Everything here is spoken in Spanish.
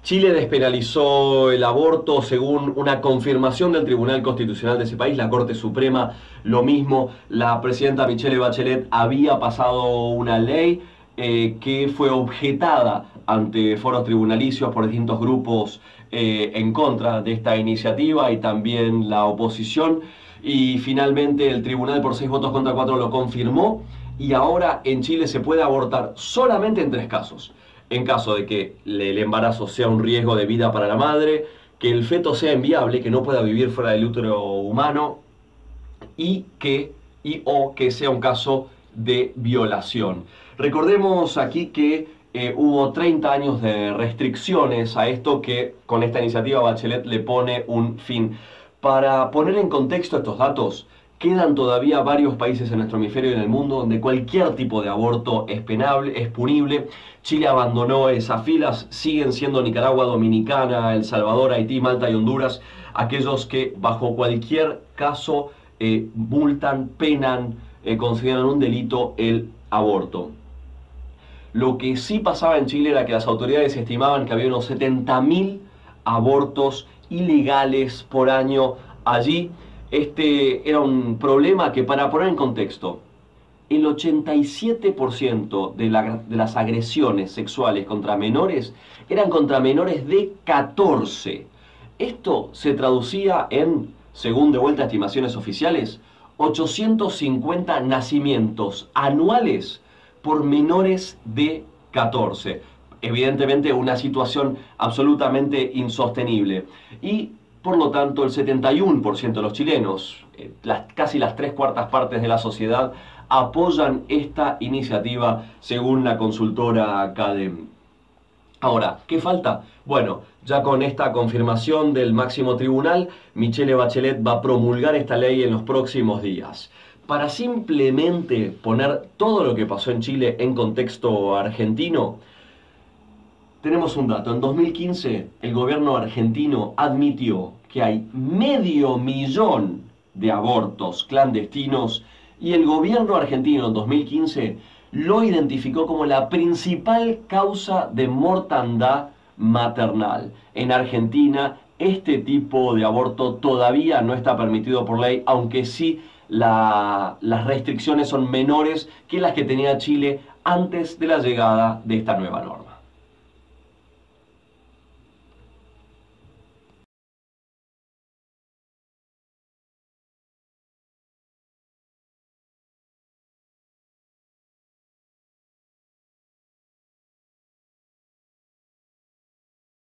Chile despenalizó el aborto según una confirmación del Tribunal Constitucional de ese país, la Corte Suprema lo mismo. La presidenta Michelle Bachelet había pasado una ley que fue objetada ante foros tribunalicios por distintos grupos en contra de esta iniciativa y también la oposición. Y finalmente el tribunal por 6 votos contra 4 lo confirmó y ahora en Chile se puede abortar solamente en 3 casos. En caso de que el embarazo sea un riesgo de vida para la madre, que el feto sea inviable, que no pueda vivir fuera del útero humano o que sea un caso de violación. Recordemos aquí que hubo 30 años de restricciones a esto que con esta iniciativa Bachelet le pone un fin. Para poner en contexto estos datos, quedan todavía varios países en nuestro hemisferio y en el mundo donde cualquier tipo de aborto es penable, es punible. Chile abandonó esas filas, siguen siendo Nicaragua, Dominicana, El Salvador, Haití, Malta y Honduras, aquellos que bajo cualquier caso multan, penan, consideran un delito el aborto. Lo que sí pasaba en Chile era que las autoridades estimaban que había unos 70.000 abortos ilegales por año allí. Este era un problema que, para poner en contexto, el 87% de las agresiones sexuales contra menores eran contra menores de 14. Esto se traducía en, según de vuelta estimaciones oficiales, 850 nacimientos anuales por menores de 14. Evidentemente una situación absolutamente insostenible. Y por lo tanto, el 71% de los chilenos, casi las 3/4 partes de la sociedad, apoyan esta iniciativa según la consultora CADEM. Ahora, ¿qué falta? Bueno, ya con esta confirmación del máximo tribunal, Michelle Bachelet va a promulgar esta ley en los próximos días. Para simplemente poner todo lo que pasó en Chile en contexto argentino, tenemos un dato. En 2015, el gobierno argentino admitió que hay 500.000 de abortos clandestinos y el gobierno argentino en 2015 lo identificó como la principal causa de mortandad maternal. En Argentina, este tipo de aborto todavía no está permitido por ley, aunque sí las restricciones son menores que las que tenía Chile antes de la llegada de esta nueva norma.